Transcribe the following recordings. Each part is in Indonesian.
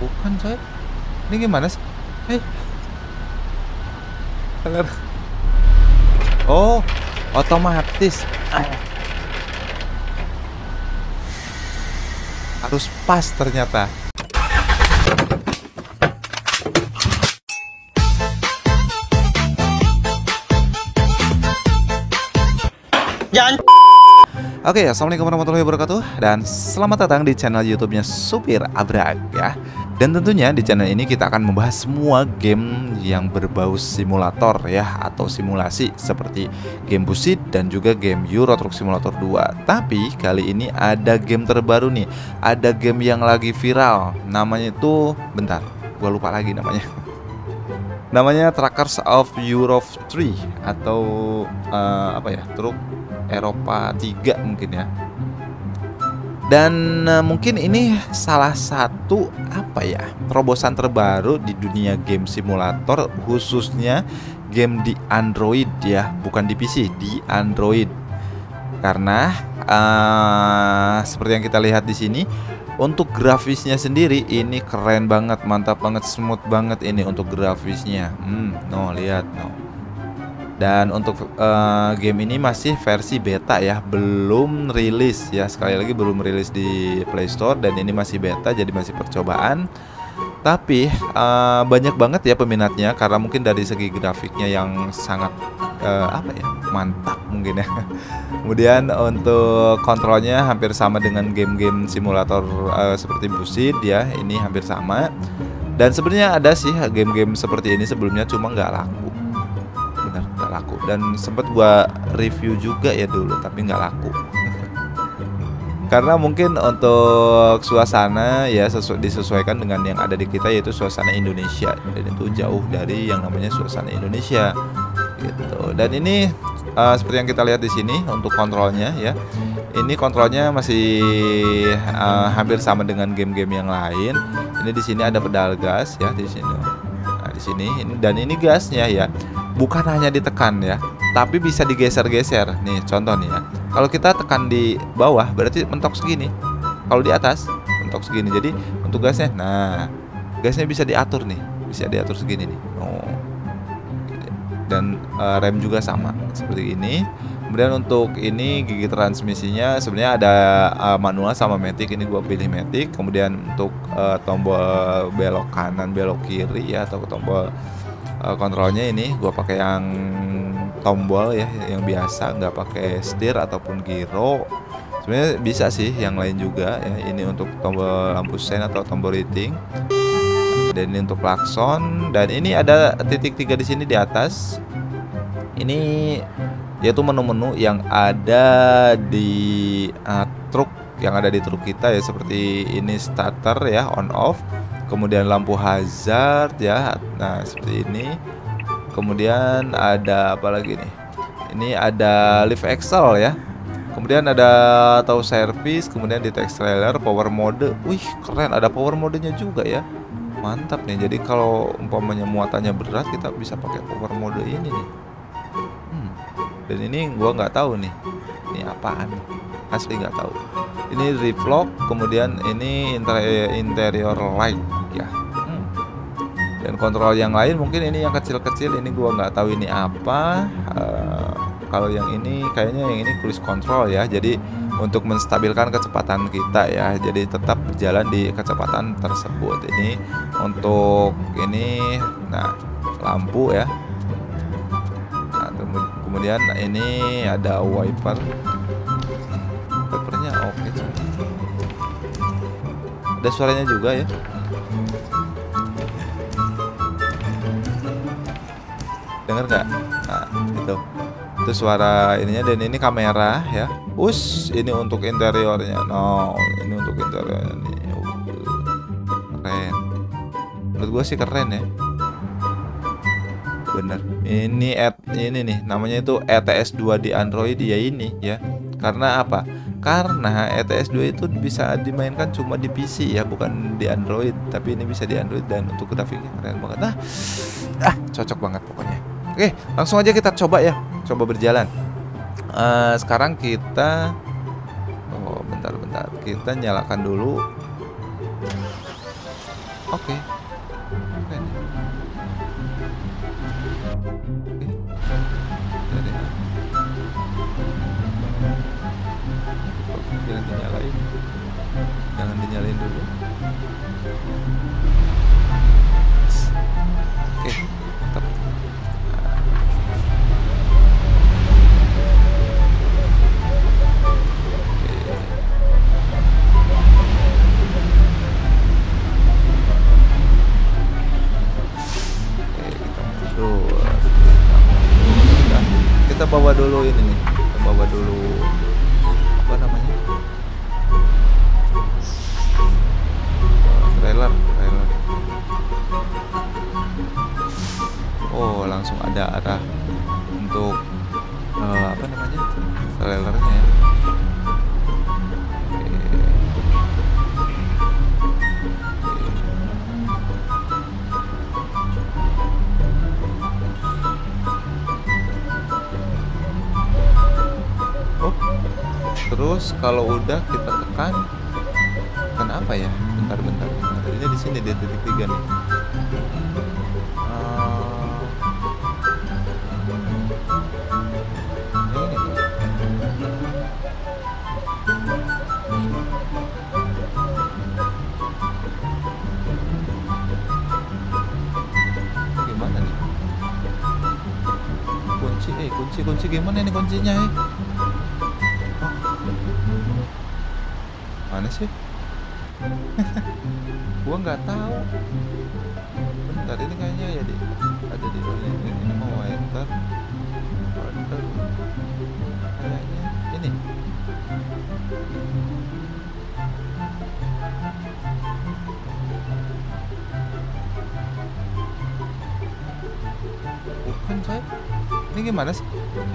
Bukan coy. Ini gimana sih? Eh, bener. Oh, otomatis. Ah, harus pas ternyata. Jangan. Oke, assalamualaikum warahmatullahi wabarakatuh, dan selamat datang di channel YouTube-nya Supir Abrak ya. Dan tentunya di channel ini kita akan membahas semua game yang berbau simulator ya, atau simulasi seperti game Busit dan juga game Euro Truck Simulator 2. Tapi kali ini ada game terbaru nih, ada game yang lagi viral. Namanya itu, bentar, gua lupa lagi namanya. Namanya Truckers of Europe 3 atau apa ya, truk Eropa 3 mungkin ya. Dan mungkin ini salah satu apa ya, terobosan terbaru di dunia game simulator, khususnya game di Android ya, bukan di PC, di Android. Karena seperti yang kita lihat di sini, untuk grafisnya sendiri ini keren banget, mantap banget, smooth banget ini untuk grafisnya. No, lihat, no. Dan untuk game ini masih versi beta ya, belum rilis ya. Sekali lagi belum rilis di Play Store, dan ini masih beta, jadi masih percobaan. Tapi banyak banget ya peminatnya, karena mungkin dari segi grafiknya yang sangat apa ya, mantap mungkin ya. Kemudian untuk kontrolnya hampir sama dengan game-game simulator seperti Busit ya, ini hampir sama. Dan sebenarnya ada sih game-game seperti ini sebelumnya, cuma nggak laku. Bener, nggak laku. Dan sempet gua review juga ya dulu, tapi nggak laku. Karena mungkin untuk suasana ya disesuaikan dengan yang ada di kita, yaitu suasana Indonesia, dan itu jauh dari yang namanya suasana Indonesia gitu. Dan ini seperti yang kita lihat di sini untuk kontrolnya ya. Ini kontrolnya masih hampir sama dengan game-game yang lain. Ini di sini ada pedal gas ya di sini. Nah, di sini ini, dan ini gasnya ya. Bukan hanya ditekan ya, tapi bisa digeser-geser. Nih contoh nih ya. Kalau kita tekan di bawah berarti mentok segini. Kalau di atas mentok segini. Jadi untuk gasnya, nah gasnya bisa diatur nih, bisa diatur segini nih. Oh. Dan rem juga sama seperti ini. Kemudian untuk ini gigi transmisinya sebenarnya ada manual sama matic. Ini gua pilih matic. Kemudian untuk tombol belok kanan, belok kiri ya, atau tombol kontrolnya ini gua pakai yang tombol ya, yang biasa, nggak pakai setir ataupun giro. Sebenarnya bisa sih yang lain juga ya. Ini untuk tombol lampu sen atau tombol rating. Dan ini untuk klakson, dan ini ada titik 3 di sini di atas. Ini yaitu menu-menu yang ada di truk, yang ada di truk kita ya, seperti ini starter ya, on off. Kemudian lampu hazard ya, nah seperti ini. Kemudian ada apa lagi nih? Ini ada lift axle ya. Kemudian ada tow service, kemudian detect trailer, power mode. Wih, keren, ada power modenya juga ya. Mantap nih. Jadi kalau umpamanya muatannya berat, kita bisa pakai power mode ini nih. Dan ini gua nggak tahu nih, ini apaan, asli nggak tahu. Ini reflog, kemudian ini interior light ya. Dan kontrol yang lain mungkin ini yang kecil-kecil, ini gua nggak tahu ini apa. Kalau yang ini kayaknya yang ini cruise control ya, jadi untuk menstabilkan kecepatan kita ya, jadi tetap berjalan di kecepatan tersebut. Ini untuk ini, nah lampu ya. Nah, kemudian ini ada wiper. Wipernya oke. Ada suaranya juga ya. Dengar nggak? Nah itu suara ininya. Dan ini kamera ya. Ini untuk interiornya. No, ini untuk interiornya nih. Keren. Menurut gue sih keren ya. Bener. Ini nih namanya itu ETS 2 di Android ya, ini ya. Karena apa? Karena ETS 2 itu bisa dimainkan cuma di PC ya, bukan di Android. Tapi ini bisa di Android, dan untuk grafiknya keren banget. Nah, cocok banget pokoknya. Oke, langsung aja kita coba ya, coba berjalan. Sekarang kita, bentar, kita nyalakan dulu. Oke, keren ya. Oke, dari jangan dinyalain, jangan dinyalain dulu. Oke, mantap. Kita bawa dulu ini nih, kita bawa dulu apa namanya, trailer. Oh, langsung ada arah untuk apa namanya, trailernya ya. Terus kalau udah kita tekan apa ya? Bentar. Ini di sini dia titik 3 nih. Gimana nih? Kunci gimana nih kuncinya? Mana sih? Gua nggak tahu. Bentar, ini kayaknya ya ada di ini mau waiter. Kayaknya ini. Bukan, coy. Ini gimana sih?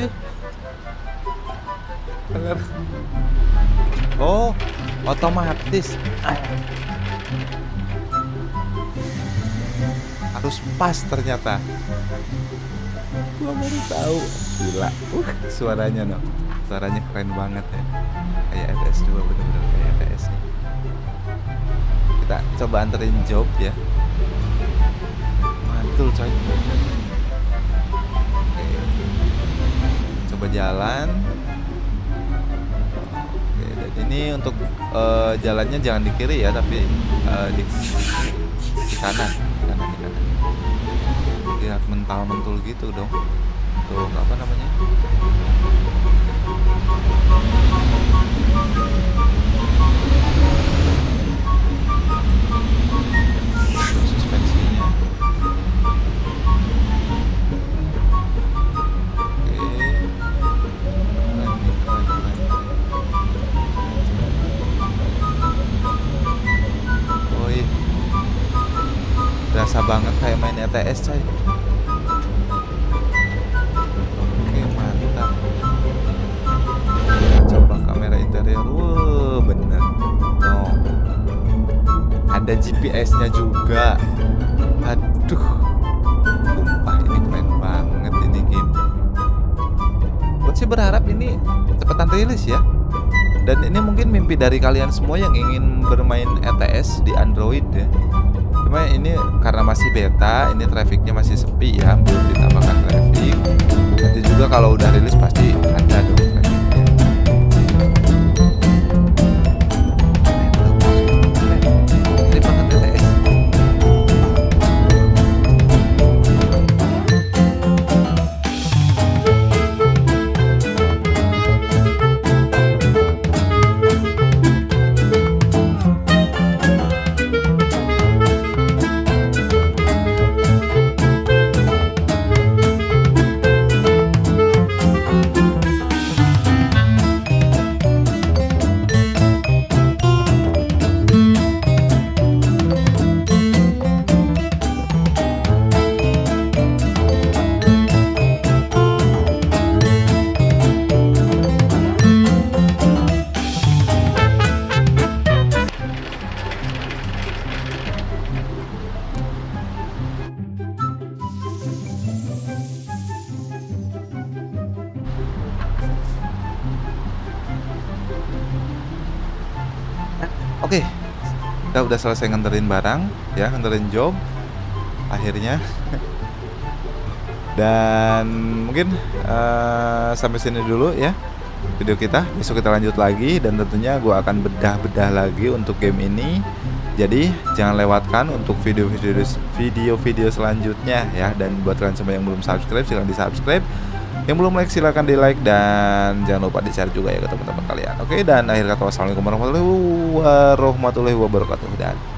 Dengar. Oh, otomatis. Harus pas ternyata. Gua baru tahu. Gila. Suaranya no. Suaranya keren banget ya. Kayak ETS 2, bener-bener kayak ETS nih. Kita coba anterin job ya. Mantul, coy. Oke. Coba jalan. Ini untuk jalannya jangan di kiri ya, tapi di kanan. Lihat mental-mentul gitu dong. Untuk apa namanya? Untuk suspensinya. Berasa banget kayak main ETS, coy. Oke, mantap. Kita coba kamera interior. Wow, bener. No. Ada GPS-nya juga. Aduh. Sumpah, ini keren banget ini game. Gue sih berharap ini cepetan rilis ya. Dan ini mungkin mimpi dari kalian semua yang ingin bermain ETS di Android ya. Cuma ini karena masih beta, ini trafficnya masih sepi ya, belum ditambahkan traffic. Nanti juga kalau udah rilis pasti ada dong trafficnya. Ini banget ETS. kita udah selesai nganterin barang ya, nganterin job akhirnya. Dan mungkin sampai sini dulu ya video kita. Besok kita lanjut lagi, dan tentunya gue akan bedah-bedah lagi untuk game ini. Jadi jangan lewatkan untuk video-video selanjutnya ya. Dan buat kalian semua yang belum subscribe, silahkan di subscribe. Yang belum like silahkan di like, dan jangan lupa di share juga ya ke teman-teman kalian. Oke, dan akhir kata wassalamualaikum warahmatullahi wabarakatuh, dan